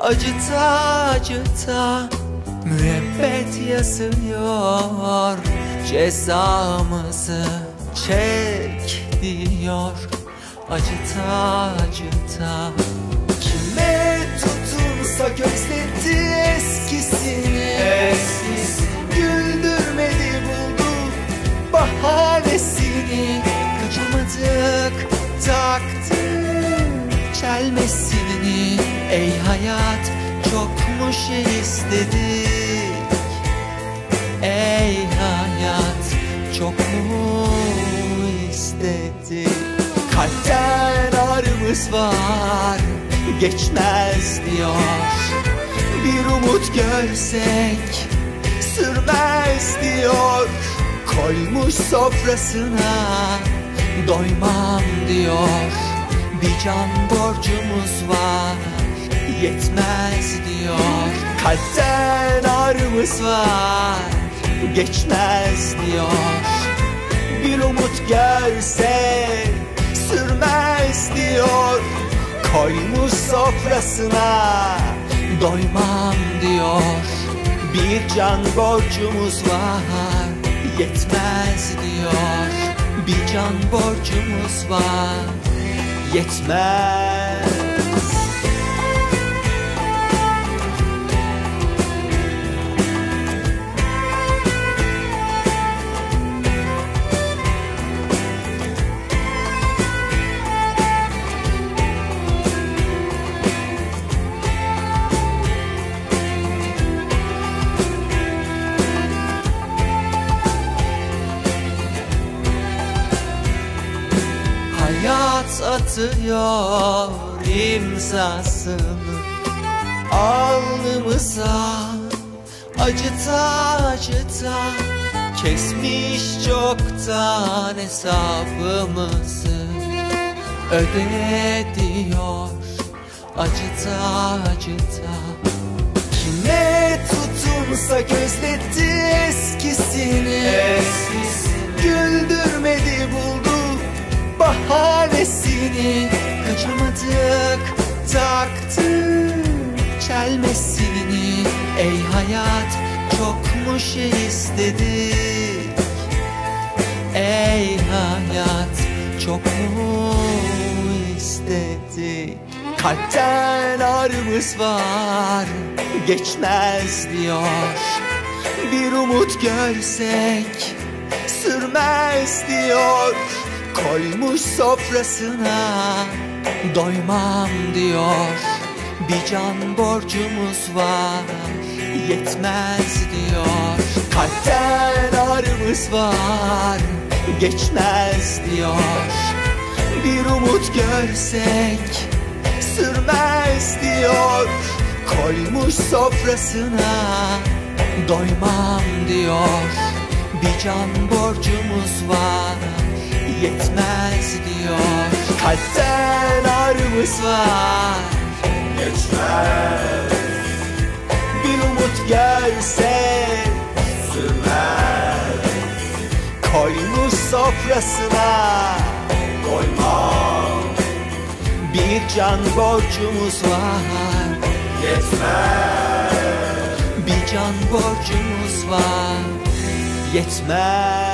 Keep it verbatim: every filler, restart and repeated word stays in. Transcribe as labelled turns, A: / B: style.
A: Acıta acıta müebbet yazıyor, cezamızı çek diyor. Acıta acıta kime tutunsak özletti eskisini, eskisini. Güldürmedi buldu bahanesini, kaçamadık taktık çelmesini. Ey hayat çok mu şey istedik, ey hayat çok mu istedik. Kalpten ağrımız var, geçmez diyor. Bir umut görsek sürmez diyor. Koymuş sofrasına doymam diyor. Bir can borcumuz var, yetmez diyor. Kalpten ağrımız var, geçmez diyor. Bir umut görsek sürmez diyor. Koymuş sofrasına doymam diyor. Bir can borcumuz var, yetmez diyor. Bir can borcumuz var, yetmez. Hayat atıyor imzasını alnımıza, acıta acıta kesmiş çoktan hesabımızı. Öde diyor acıta acıta. Kime tutunsak özletti eskisini, eskisini. Güldürmedi buldu bahanesini, kaçamadık taktık çelmesini. Ey hayat çok mu şey istedik, ey hayat çok mu istedik. Kalpten ağrımız var, geçmez diyor. Bir umut görsek sürmez diyor. Koymuş sofrasına doymam diyor. Bir can borcumuz var, yetmez diyor. Kalpten ağrımız var, geçmez diyor. Bir umut görsek sürmez diyor. Koymuş sofrasına doymam diyor. Bir can borcumuz var, yetmez diyor. Kalpten ağrımız var,
B: geçmez.
A: bir umut görsek
B: Sürmez.
A: koymuş sofrasına
B: Doymam.
A: bir can borcumuz var,
B: Yetmez.
A: bir can borcumuz var, yetmez.